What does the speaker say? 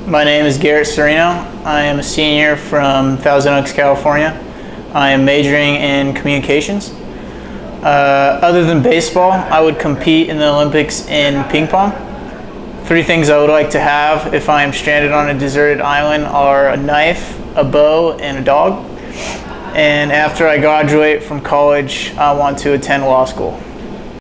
My name is Garrett Serino. I am a senior from Thousand Oaks, California. I am majoring in communications. Other than baseball, I would compete in the Olympics in ping pong. 3 things I would like to have if I am stranded on a deserted island are a knife, a bow, and a dog. And after I graduate from college, I want to attend law school.